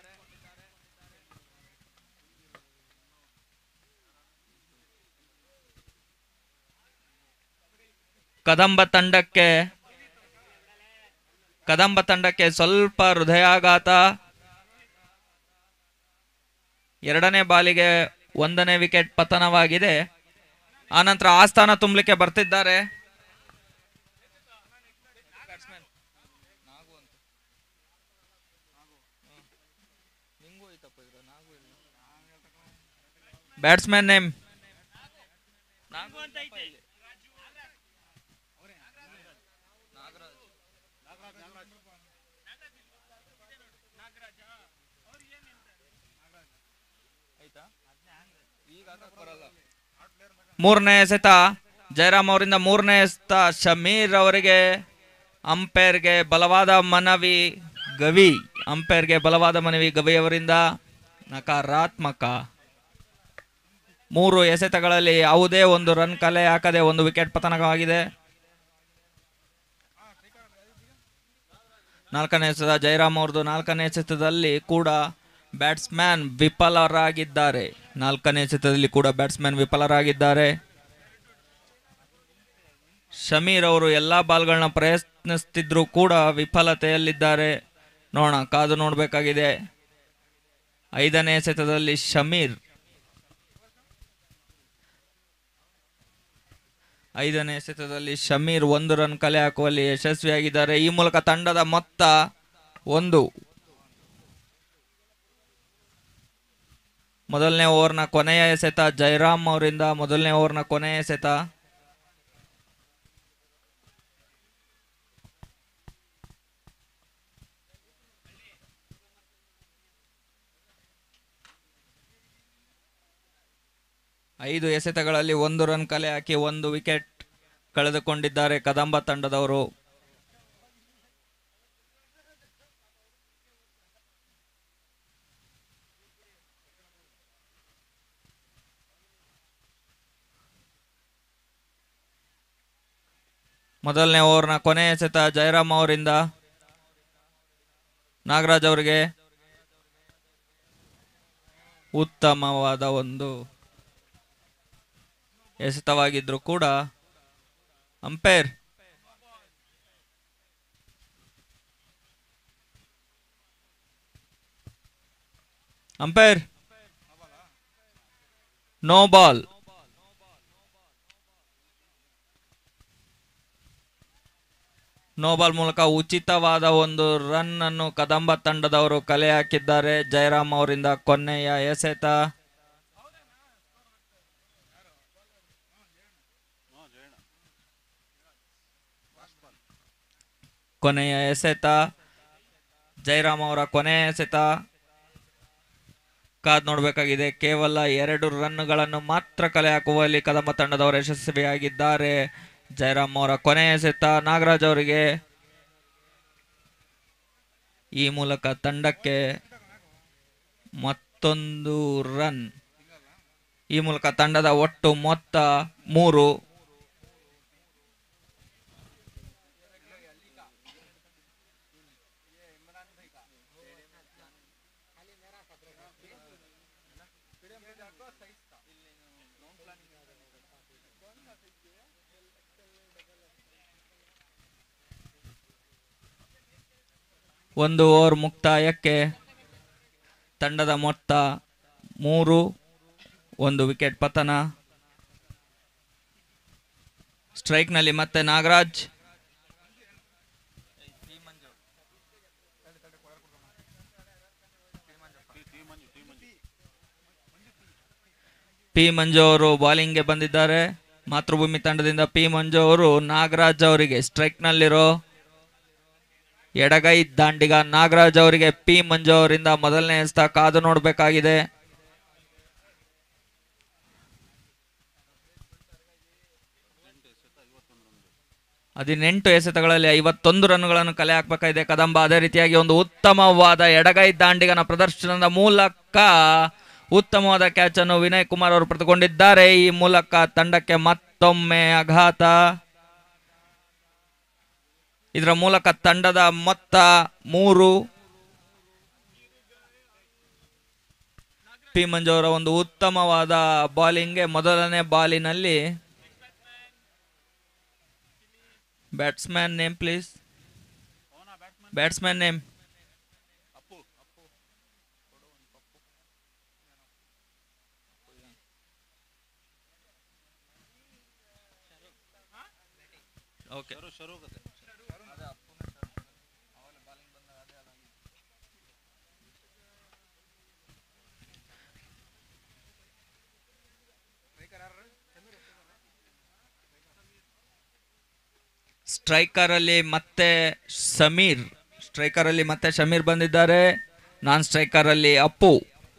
ಕದಂಬ ತಂಡಕ್ಕೆ ಸ್ವಲ್ಪ ಹೃದಯಾಘಾತ. ಎರಡನೇ ಬಾಲಿಗೆ 1ನೇ ವಿಕೆಟ್ ಪತನವಾಗಿದೆ. ಆನಂತರ ಆಸ್ಥಾನ ತುಂಬಲಿಕ್ಕೆ ಬರ್ತಿದ್ದಾರೆ. ಬ್ಯಾಟ್ಸ್ಮನ್ ನೇಮ್ ಮೂರನೇ ಎಸೆತ ಜಯರಾಮ್ ಅವರಿಂದ ಮೂರನೇ ಎಸೆತ ಶಮೀರ್ ಅವರಿಗೆ ಅಂಪೈರ್ಗೆ ಬಲವಾದ ಮನವಿ ಗವಿ ಅವರಿಂದ ನಕಾರಾತ್ಮಕ. 3 ಎಸೆತಗಳಲ್ಲಿ ಯಾವುದೇ ಒಂದು ರನ್ ಕಲೆ ಹಾಕದೆ ಒಂದು ವಿಕೆಟ್ ಪತನವಾಗಿದೆ. 4ನೇ ಎಸೆತ ಜಯರಾಮ್ ಅವ್ರದ್ದು. 4ನೇ ಎಸೆತದಲ್ಲಿ ಕೂಡ ಬ್ಯಾಟ್ಸ್ಮನ್ ವಿಫಲರಾಗಿದ್ದಾರೆ. ಶಮೀರ್ ಅವರು ಎಲ್ಲಾ ಬಾಲ್ಗಳನ್ನ ಪ್ರಯತ್ನಿಸ್ತಿದ್ರು ಕೂಡ ವಿಫಲತೆಯಲ್ಲಿದ್ದಾರೆ. ಕಾದು ನೋಡಬೇಕಾಗಿದೆ. 5ನೇ ಎಸೆತದಲ್ಲಿ ಶಮೀರ್ 1 ರನ್ ಕಲೆ ಹಾಕುವಲ್ಲಿ ಯಶಸ್ವಿಯಾಗಿದ್ದಾರೆ. ಈ ಮೂಲಕ ತಂಡದ ಮೊತ್ತ 1. ಮೊದಲನೇ ಓವರ್ನ ಕೊನೆಯ ಎಸೆತ ಜಯರಾಮ್ ಅವರಿಂದ. ಮೊದಲನೇ ಓವರ್ನ ಕೊನೆಯ ಎಸೆತ. ಐದು ಎಸೆತಗಳಲ್ಲಿ 1 ರನ್ ಕಲೆ ಹಾಕಿ 1 ವಿಕೆಟ್ ಕಳೆದುಕೊಂಡಿದ್ದಾರೆ ಕದಂಬ ತಂಡದವರು. ಮೊದಲನೇ ಓವರ್ನ ಕೊನೆಯ ಎಸೆತ ಜಯರಾಮ್ ಅವರಿಂದ. ನಾಗರಾಜ್ ಅವರಿಗೆ ಉತ್ತಮವಾದ ಒಂದು ಎಸೆತವಾಗಿದ್ರು ಕೂಡ ಅಂಪೈರ್ ನೋ ಬಾಲ್. ನೋಬಾಲ್ ಮೂಲಕ ಉಚಿತವಾದ ಒಂದು ರನ್ ಅನ್ನು ಕದಂಬ ತಂಡದವರು ಕಲೆ ಹಾಕಿದ್ದಾರೆ. ಜಯರಾಮ್ ಅವರಿಂದ ಕೊನೆಯ ಎಸೆತ. ಜಯರಾಮ್ ಅವರ ಕೊನೆಯ ಎಸೆತ. ಕಾದ್ ನೋಡಬೇಕಾಗಿದೆ. ಕೇವಲ 2 ರನ್ಗಳನ್ನು ಮಾತ್ರ ಕಲೆ ಹಾಕುವಲ್ಲಿ ಕದಂಬ ತಂಡದವರು ಯಶಸ್ವಿಯಾಗಿದ್ದಾರೆ. ಜಯರಾಮ್ ಅವರ ಕೊನೆಯ ಎಸೆತ ನಾಗರಾಜ್ ಅವರಿಗೆ. ಈ ಮೂಲಕ ತಂಡಕ್ಕೆ ಮತ್ತೊಂದು ರನ್. ಈ ಮೂಲಕ ತಂಡದ ಒಟ್ಟು ಮೊತ್ತ 3. ಒಂದು ಓವರ್ ಮುಕ್ತಾಯಕ್ಕೆ ತಂಡದ ಮೊತ್ತ 3, 1 ವಿಕೆಟ್ ಪತನ. ಸ್ಟ್ರೈಕ್ ನಲ್ಲಿ ಮತ್ತೆ ನಾಗರಾಜ್. ಪಿ ಮಂಜು ಅವರು ಬಾಲಿಂಗ್ಗೆ ಬಂದಿದ್ದಾರೆ. ಮಾತೃಭೂಮಿ ತಂಡದಿಂದ ಪಿ ಮಂಜು ಅವರು ನಾಗರಾಜ್ ಅವರಿಗೆ ಸ್ಟ್ರೈಕ್ ನಲ್ಲಿರೋ ಎಡಗೈ ದಾಂಡಿಗ ನಾಗರಾಜ್ ಅವರಿಗೆ ಪಿ ಮಂಜು ಅವರಿಂದ ಮೊದಲನೇ ಎಸೆತ ಕಾದು ನೋಡಬೇಕಾಗಿದೆ. ಹದಿನೆಂಟು ಎಸೆತಗಳಲ್ಲಿ 51 ರನ್ಗಳನ್ನು ಕಲೆ ಹಾಕಬೇಕಾಗಿದೆ ಕದಂಬ. ಅದೇ ರೀತಿಯಾಗಿ ಒಂದು ಉತ್ತಮವಾದ ಎಡಗೈ ದಾಂಡಿಗನ ಪ್ರದರ್ಶನದ ಮೂಲಕ ಉತ್ತಮವಾದ ಕ್ಯಾಚ್ ಅನ್ನು ವಿನಯ್ ಕುಮಾರ್ ಅವರು ಪಡೆದುಕೊಂಡಿದ್ದಾರೆ. ಈ ಮೂಲಕ ತಂಡಕ್ಕೆ ಮತ್ತೊಮ್ಮೆ ಆಘಾತ. ಇದರ ಮೂಲಕ ತಂಡದ ಮೊತ್ತ 3. ಪಿ ಮಂಜು ಅವರ ಒಂದು ಉತ್ತಮವಾದ ಬಾಲಿಂಗ್ಗೆ ಮೊದಲನೇ ಬಾಲಿನಲ್ಲಿ batsman name please. Batsman name okay. Striker ಅಲ್ಲಿ ಮತ್ತೆ ಶಮೀರ್ ಬಂದಿದ್ದಾರೆ. ನಾನ್ ಸ್ಟ್ರೈಕರ್ ಅಲ್ಲಿ ಅಪ್ಪು.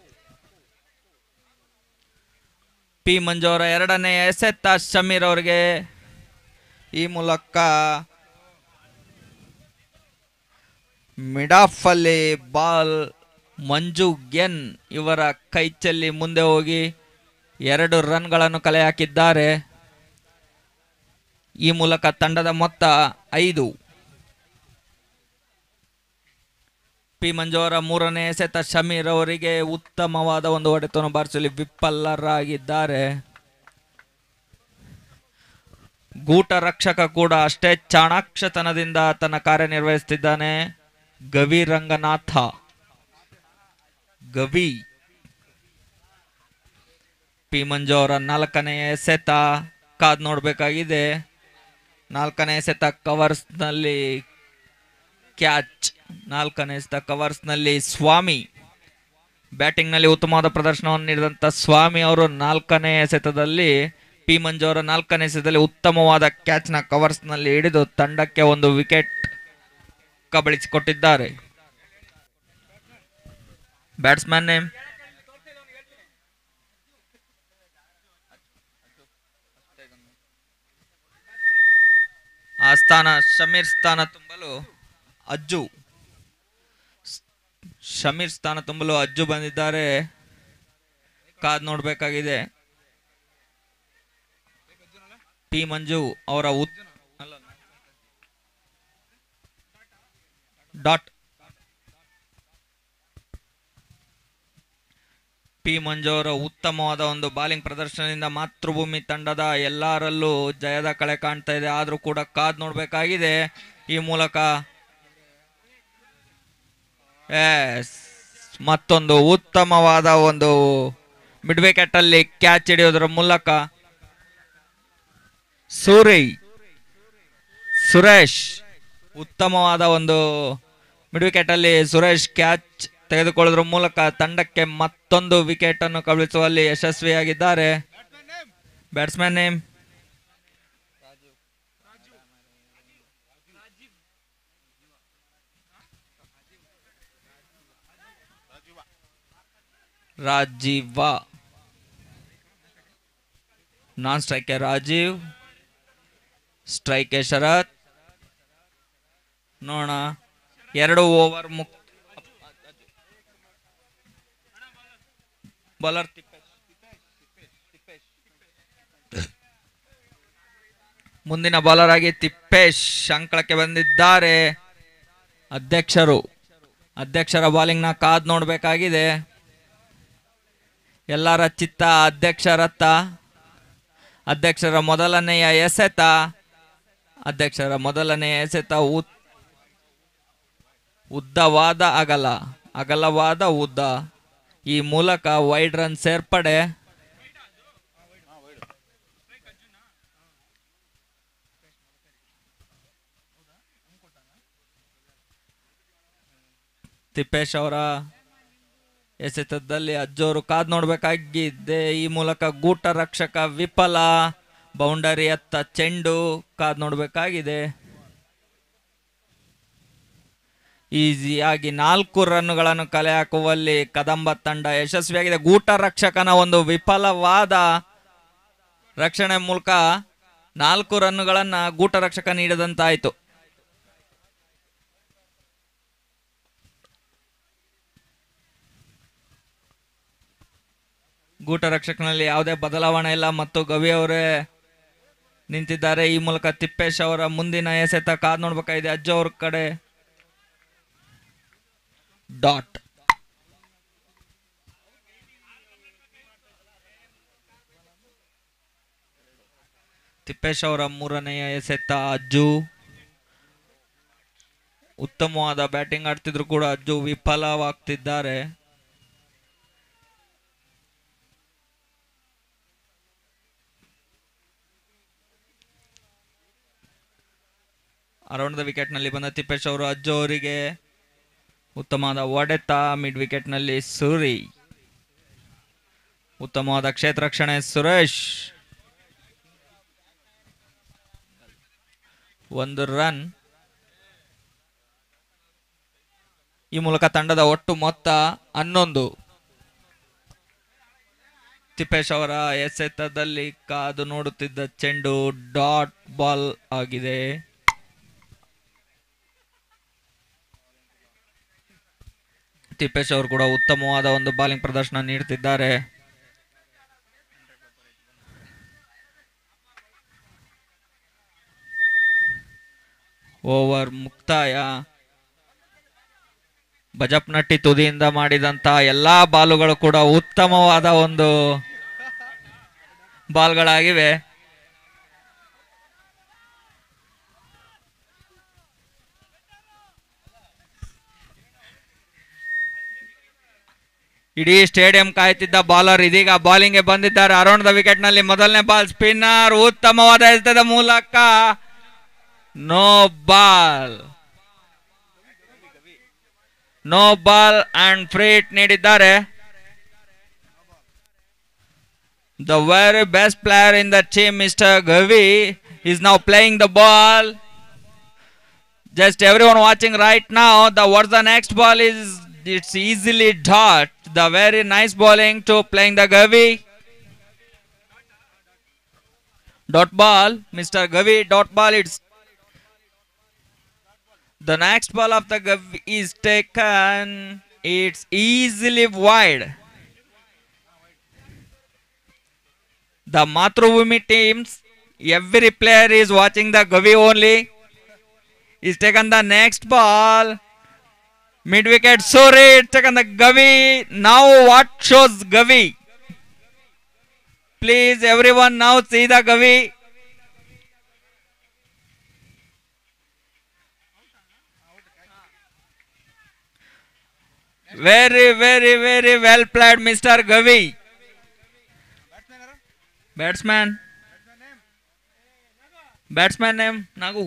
ಪಿ ಮಂಜು ಅವರ ಎರಡನೇ ಎಸೆತ ಶಮೀರ್ ಅವರಿಗೆ. ಈ ಮೂಲಕ ಮಿಡ್ ಆಫ್ ಅಲ್ಲಿ ಬಾಲ್ ಮಂಜು ಎನ್ ಇವರ ಕೈ ಚೆಲ್ಲಿ ಮುಂದೆ ಹೋಗಿ 2 ರನ್ಗಳನ್ನು ಕಲೆ ಹಾಕಿದ್ದಾರೆ. ಈ ಮೂಲಕ ತಂಡದ ಮೊತ್ತ 5. ಪಿ ಮಂಜು ಅವರ ಮೂರನೇ ಎಸೆತ ಶಮೀರ್ ಅವರಿಗೆ ಉತ್ತಮವಾದ ಒಂದು ಹೊಡೆತವನ್ನು ಬಾರಿಸಲಿ ವಿಫಲರಾಗಿದ್ದಾರೆ. ಗೂಟ ರಕ್ಷಕ ಕೂಡ ಅಷ್ಟೇ ಚಾಣಾಕ್ಷತನದಿಂದ ತನ್ನ ಕಾರ್ಯನಿರ್ವಹಿಸುತ್ತಿದ್ದಾನೆ. ಗವಿ ರಂಗನಾಥ ಗವಿ. ಪಿ ಮಂಜು ಅವರ 4ನೇ ಎಸೆತ ಕಾದ್ ನೋಡಬೇಕಾಗಿದೆ. 4ನೇ ಎಸೆತ ಕವರ್ಸ್ ನಲ್ಲಿ ಕ್ಯಾಚ್. 4ನೇ ಎಸೆತ ಕವರ್ಸ್ ನಲ್ಲಿ ಸ್ವಾಮಿ. ಬ್ಯಾಟಿಂಗ್ ನಲ್ಲಿ ಉತ್ತಮವಾದ ಪ್ರದರ್ಶನವನ್ನು ನೀಡಿದಂತ ಸ್ವಾಮಿ ಅವರು 4ನೇ ಎಸೆತದಲ್ಲಿ ಪಿ ಮಂಜು ಅವರ 4ನೇ ಎಸೆತದಲ್ಲಿ ಉತ್ತಮವಾದ ಕ್ಯಾಚ್ ನ ಕವರ್ಸ್ ನಲ್ಲಿ ಹಿಡಿದು ತಂಡಕ್ಕೆ ಒಂದು ವಿಕೆಟ್ ಕಬಳಿಸಿಕೊಟ್ಟಿದ್ದಾರೆ. ಬ್ಯಾಟ್ಸ್ಮನ್ ನೇಮ್ ಆ ಸ್ಥಾನ ಶಮೀರ್ ಸ್ಥಾನ ತುಂಬಲು ಅಜ್ಜು ಬಂದಿದ್ದಾರೆ. ಕಾದ್ ನೋಡಬೇಕಾಗಿದೆ. ಪಿ ಮಂಜು ಅವರ ಡಾಟ್. ಪಿ ಮಂಜು ಅವರ ಉತ್ತಮವಾದ ಒಂದು ಬಾಲಿಂಗ್ ಪ್ರದರ್ಶನದಿಂದ ಮಾತೃಭೂಮಿ ತಂಡದ ಎಲ್ಲರಲ್ಲೂ ಜಯದ ಕಳೆ ಕಾಣ್ತಾ ಇದೆ. ಆದ್ರೂ ಕೂಡ ಕಾದ್ ನೋಡಬೇಕಾಗಿದೆ. ಈ ಮೂಲಕ ಮತ್ತೊಂದು ಉತ್ತಮವಾದ ಒಂದು ಮಿಡ್ ವಿಕೆಟ್ ಅಲ್ಲಿ ಕ್ಯಾಚ್ ಹಿಡಿಯೋದ್ರ ಮೂಲಕ ಸುರೇಶ್ ಉತ್ತಮವಾದ ಒಂದು ಮಿಡ್ ವಿಕೆಟ್ ಅಲ್ಲಿ ಸುರೇಶ್ ಕ್ಯಾಚ್ ತೆಗೆದುಕೊಳ್ಳೋದ್ರ ಮೂಲಕ ತಂಡಕ್ಕೆ ಮತ್ತೊಂದು ವಿಕೆಟ್ ಅನ್ನು ಕಬಳಿಸುವಲ್ಲಿ ಯಶಸ್ವಿಯಾಗಿದ್ದಾರೆ. Batsman name Rajeev. Non striker Rajeev, strike Sharath. ನೋಡೋಣ 2 ಓವರ್ ಮುಕ್ತ. ಬೌಲರ್ ಮುಂದಿನ ಬೌಲರ್ ಆಗಿ ತಿಪ್ಪೇಶ್ ಅಂಕಳಕ್ಕೆ ಬಂದಿದ್ದಾರೆ. ಅಧ್ಯಕ್ಷರ ಬಾಲಿಂಗ್ ನ ಕಾದ್ ನೋಡಬೇಕಾಗಿದೆ. ಎಲ್ಲರ ಚಿತ್ತ ಅಧ್ಯಕ್ಷರತ್ತ. ಅಧ್ಯಕ್ಷರ ಮೊದಲನೆಯ ಎಸೆತ ಉದ್ದವಾದ ಅಗಲವಾದ ಉದ್ದ. ಈ ಮೂಲಕ ವೈಡ್ ರನ್ ಸೇರ್ಪಡೆ. ತಿಪ್ಪೇಶ್ ಅವರ ಎಸೆತದಲ್ಲಿ ಅಜ್ಜೋರು ಕಾದ್ ನೋಡ್ಬೇಕಾಗಿದ್ದೆ. ಈ ಮೂಲಕ ಗೂಟ ರಕ್ಷಕ ವಿಫಲ. ಬೌಂಡರಿ ಅತ್ತ ಚೆಂಡು ಕಾದ್ ನೋಡ್ಬೇಕಾಗಿದೆ. ಈಸಿಯಾಗಿ 4 ರನ್ನುಗಳನ್ನು ಕಲೆ ಹಾಕುವಲ್ಲಿ ಕದಂಬ ತಂಡ ಯಶಸ್ವಿಯಾಗಿದೆ. ಗೂಟ ರಕ್ಷಕನ ಒಂದು ವಿಫಲವಾದ ರಕ್ಷಣೆ ಮೂಲಕ 4 ರನ್ನುಗಳನ್ನ ಗೂಟ ರಕ್ಷಕ ನೀಡಿದಂತಾಯಿತು. ಗೂಟ ರಕ್ಷಕನಲ್ಲಿ ಯಾವುದೇ ಬದಲಾವಣೆ ಇಲ್ಲ ಮತ್ತು ಗವಿ ಅವರೇ ನಿಂತಿದ್ದಾರೆ. ಈ ಮೂಲಕ ತಿಪ್ಪೇಶ್ ಅವರ ಮುಂದಿನ ಎಸೆತ ಕಾದ್ ನೋಡ್ಬೇಕಾಗಿದೆ. ಅಜ್ಜ ಅವ್ರ ಕಡೆ ಡಾಟ್. ತಿಪ್ಪೇಶ್ ಅವರ 3ನೆಯ ಎಸೆತ. ಅಜ್ಜು ಉತ್ತಮವಾದ ಬ್ಯಾಟಿಂಗ್ ಆಡ್ತಿದ್ರು ಕೂಡ ಅಜ್ಜು ವಿಫಲವಾಗ್ತಿದ್ದಾರೆ. ಅರೌಂಡ್ ದ ವಿಕೆಟ್ ನಲ್ಲಿ ಬಂದ ತಿಪ್ಪೇಶ್ ಅವರು ಅಜ್ಜು ಅವರಿಗೆ ಉತ್ತಮವಾದ ಹೊಡೆತ. ಮಿಡ್ ವಿಕೆಟ್ ನಲ್ಲಿ ಸೂರಿ. ಉತ್ತಮವಾದ ಕ್ಷೇತ್ರ ರಕ್ಷಣೆ ಸುರೇಶ್. 1 ರನ್. ಈ ಮೂಲಕ ತಂಡದ ಒಟ್ಟು ಮೊತ್ತ 11. ತಿಪ್ಪೇಶ್ ಅವರ ಎಸೆತದಲ್ಲಿ ಕಾದು ನೋಡುತ್ತಿದ್ದ ಚೆಂಡು ಡಾಟ್ ಬಾಲ್ ಆಗಿದೆ. ತಿಪ್ಪೇಶ್ ಅವರು ಕೂಡ ಉತ್ತಮವಾದ ಒಂದು ಬಾಲಿಂಗ್ ಪ್ರದರ್ಶನ ನೀಡುತ್ತಿದ್ದಾರೆ. ಓವರ್ ಮುಕ್ತಾಯ. ಬಜಪ್ನಟ್ಟಿ ತುದಿಯಿಂದ ಮಾಡಿದಂತ ಎಲ್ಲಾ ಬಾಲುಗಳು ಕೂಡ ಉತ್ತಮವಾದ ಒಂದು ಬಾಲ್ಗಳಾಗಿವೆ. ಇಡೀ ಸ್ಟೇಡಿಯಂ ಕಾಯ್ತಿದ್ದ ಬಾಲರ್ ಇದೀಗ ಬಾಲಿಂಗ್ ಗೆ ಬಂದಿದ್ದಾರೆ. ಅರೌಂಡ್ ದ ವಿಕೆಟ್ ನಲ್ಲಿ ಮೊದಲನೇ ಬಾಲ್ ಸ್ಪಿನ್ನರ್. ಉತ್ತಮವಾದ ಎಸೆತದ ಮೂಲಕ no ball. No ball and free hit ನೀಡಿದ್ದಾರೆ. The very best player in the team mister Gavi is now playing the ball. Just everyone watching right now, what's the next ball is, it's easily dot. The very nice bowling to playing the Gavi. Dot ball, Mr. Gavi, dot ball. It's the next ball of the Gavi is taken. It's easily wide. The Mathrubhumi teams, every player is watching the Gavi only. He's taken the next ball. Mid wicket, Suri, taken the Gavi. Now what shows Gavi? Please everyone now see the Gavi. Very, very, very well played, Mr. Gavi. Batsman. Batsman name, Nagu.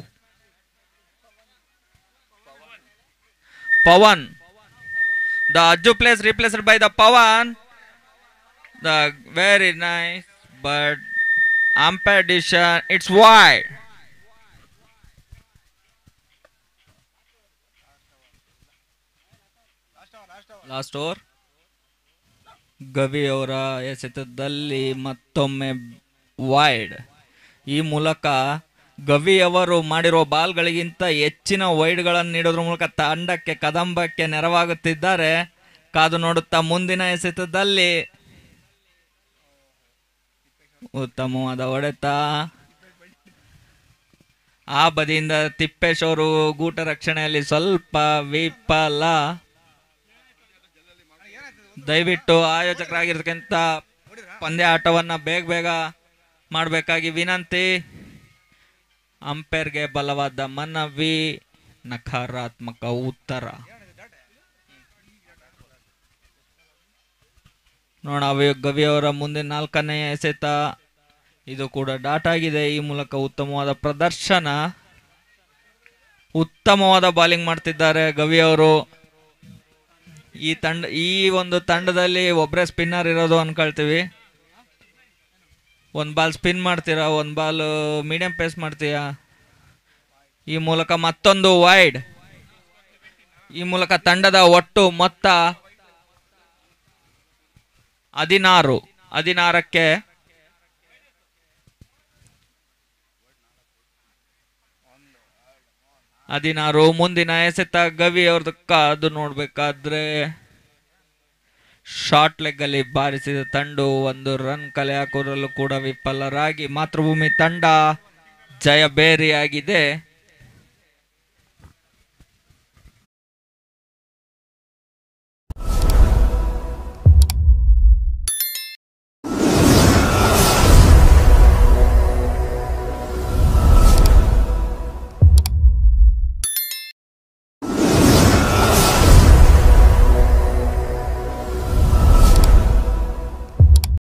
Pawan. The Ajju plays replaced by the Pawan. The very nice, but umpire decision, it's wide. Last over. Gavi ಅವರ ಎಸೆತದಲ್ಲಿ ಮತ್ತೊಮ್ಮೆ ವೈಡ್. ಈ ಮೂಲಕ ಗವಿ ಅವರು ಮಾಡಿರುವ ಬಾಲ್ಗಳಿಗಿಂತ ಹೆಚ್ಚಿನ ವೈಡ್ಗಳನ್ನು ನೀಡೋದ್ರ ಮೂಲಕ ತಂಡಕ್ಕೆ ಕದಂಬಕ್ಕೆ ನೆರವಾಗುತ್ತಿದ್ದಾರೆ. ಕಾದು ನೋಡುತ್ತಾ ಮುಂದಿನ ಎಸೆತದಲ್ಲಿ ಉತ್ತಮವಾದ ಹೊಡೆತ. ಆ ಬದಿಯಿಂದ ತಿಪ್ಪೇಶ್ ಅವರು ಗೂಟ ರಕ್ಷಣೆಯಲ್ಲಿ ಸ್ವಲ್ಪ ವಿಫಲ. ದಯವಿಟ್ಟು ಆಯೋಜಕರಾಗಿರ್ತಕ್ಕಂಥ ಪಂದ್ಯ ಆಟವನ್ನ ಬೇಗ ಮಾಡಬೇಕಾಗಿ ವಿನಂತಿ. ಅಂಪೈರ್ಗೆ ಬಲವಾದ ಮನವಿ, ನಕಾರಾತ್ಮಕ ಉತ್ತರ. ಗವಿ ಅವರ ಮುಂದಿನ 4ನೇ ಎಸೆತ, ಇದು ಕೂಡ ಡಾಟ್ ಆಗಿದೆ. ಈ ಮೂಲಕ ಉತ್ತಮವಾದ ಪ್ರದರ್ಶನ, ಉತ್ತಮವಾದ ಬಾಲಿಂಗ್ ಮಾಡ್ತಿದ್ದಾರೆ ಗವಿ ಅವರು. ಈ ಒಂದು ತಂಡದಲ್ಲಿ ಒಬ್ಬರೇ ಸ್ಪಿನ್ನರ್ ಇರೋದು ಅನ್ಕೊಳ್ತೀವಿ. ಒಂದು ಬಾಲ್ ಸ್ಪಿನ್ ಮಾಡ್ತೀರಾ, ಒಂದು ಬಾಲ್ ಮೀಡಿಯಂ ಪೇಸ್ ಮಾಡ್ತೀಯಾ. ಈ ಮೂಲಕ ಮತ್ತೊಂದು ವೈಡ್. ಈ ಮೂಲಕ ತಂಡದ ಒಟ್ಟು ಮೊತ್ತ 16ಕ್ಕೆ 16. ಮುಂದಿನ ಎಸೆತ ಗವಿ ಅವ್ರದ್ದು ಕಾದು ನೋಡ್ಬೇಕಾದ್ರೆ ಶಾರ್ಟ್ ಲೆಗ್ ಅಲ್ಲಿ ಬಾರಿಸಿದ ತಂಡ ಒಂದು ರನ್ ಕಲೆ ಹಾಕೋದ್ರಲ್ಲೂ ಕೂಡ ವಿಫಲರಾಗಿ ಮಾತೃಭೂಮಿ ತಂಡ ಜಯಬೇರಿಯಾಗಿದೆ.